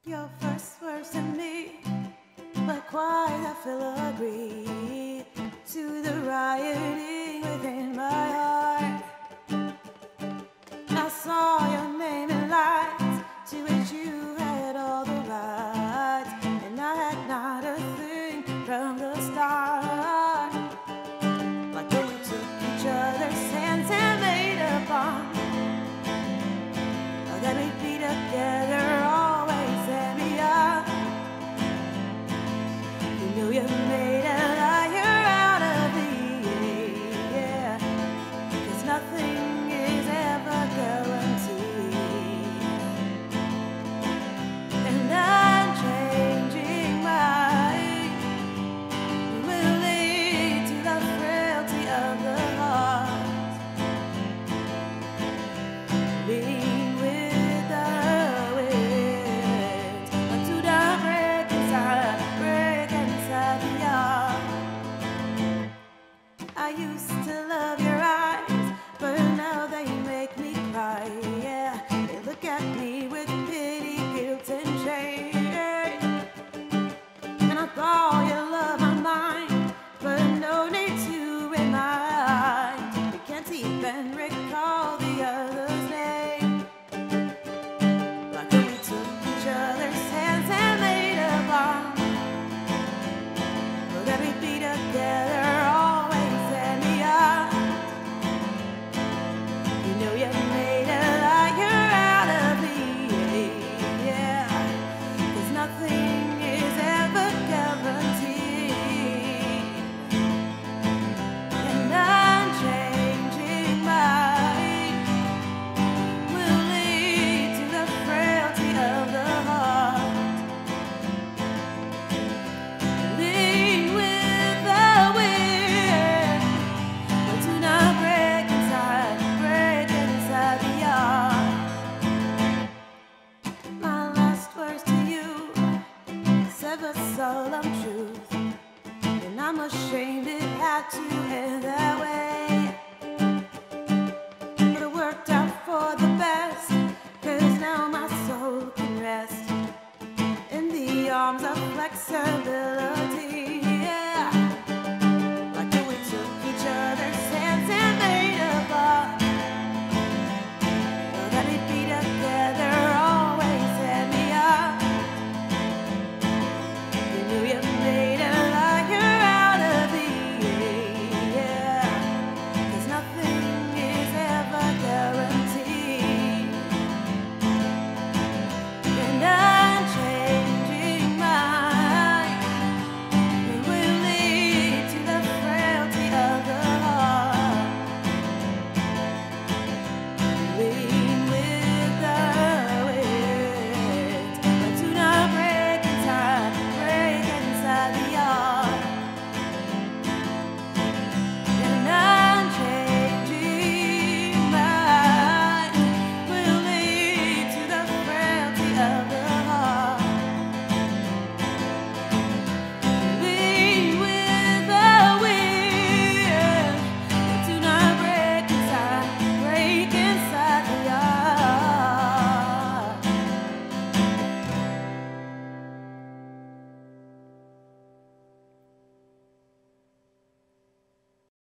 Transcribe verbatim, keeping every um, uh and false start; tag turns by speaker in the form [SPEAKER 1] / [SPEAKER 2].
[SPEAKER 1] Your first words to me were quite a filigree to the rioting within my heart. I saw your name in lights to which you had all the rights, and I had not a thing from the start. Like when we took each other's hands and made a bond that we'd be together always and beyond. You knew you made a liar out of me, yeah, 'cause nothing is ever guaranteed. And unchanging mind will lead to the frailty of the heart. Being with the wind until the break inside, break inside the yard. I used to love your eyes, but now they make me cry, yeah. They look at me with pity, guilt, and shame. And I thought you loved my mind, but no need to remind. You can't even recall the other's name. Like when we took each other's hands and made a bond, that we'd be together always and beyond. You know you made a liar out of me, yeah, 'cause nothing is ever guaranteed. And unchanging mind will lead to the frailty of the heart. Lean with the wind, but do not break inside, break inside the yard. My last words to you said the solemn truth, and I'm ashamed it had to end that way. But it worked out for the best, 'cause now my soul can rest in the arms of Flexa